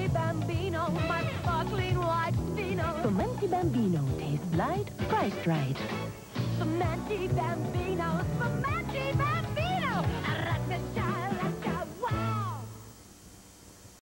Bambino, my sparkling white vino. Spumante Bambino, tastes light, priced right. Spumante Bambino, Spumante Bambino.